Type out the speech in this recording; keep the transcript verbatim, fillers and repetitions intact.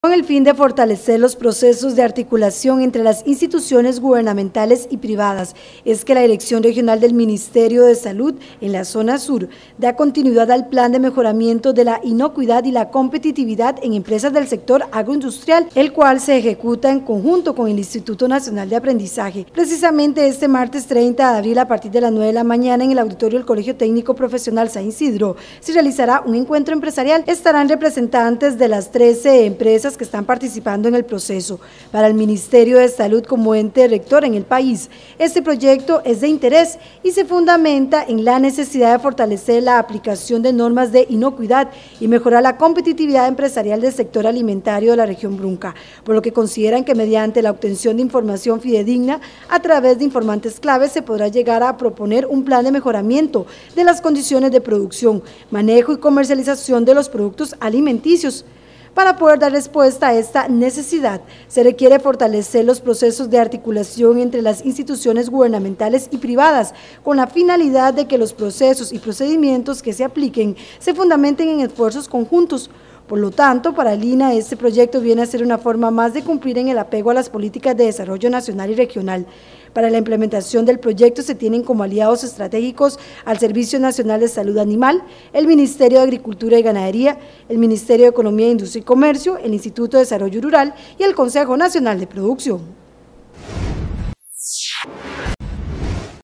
Con el fin de fortalecer los procesos de articulación entre las instituciones gubernamentales y privadas, es que la Dirección Regional del Ministerio de Salud en la zona sur da continuidad al plan de mejoramiento de la inocuidad y la competitividad en empresas del sector agroindustrial, el cual se ejecuta en conjunto con el Instituto Nacional de Aprendizaje. Precisamente este martes treinta de abril, a partir de las nueve de la mañana, en el auditorio del Colegio Técnico Profesional San Isidro, se realizará un encuentro empresarial. Estarán representantes de las trece empresas que están participando en el proceso. Para el Ministerio de Salud como ente rector en el país, este proyecto es de interés y se fundamenta en la necesidad de fortalecer la aplicación de normas de inocuidad y mejorar la competitividad empresarial del sector alimentario de la región Brunca, por lo que consideran que mediante la obtención de información fidedigna a través de informantes claves se podrá llegar a proponer un plan de mejoramiento de las condiciones de producción, manejo y comercialización de los productos alimenticios. Para poder dar respuesta a esta necesidad, se requiere fortalecer los procesos de articulación entre las instituciones gubernamentales y privadas, con la finalidad de que los procesos y procedimientos que se apliquen se fundamenten en esfuerzos conjuntos. Por lo tanto, para el I N A, este proyecto viene a ser una forma más de cumplir en el apego a las políticas de desarrollo nacional y regional. Para la implementación del proyecto se tienen como aliados estratégicos al Servicio Nacional de Salud Animal, el Ministerio de Agricultura y Ganadería, el Ministerio de Economía, Industria y Comercio, el Instituto de Desarrollo Rural y el Consejo Nacional de Producción.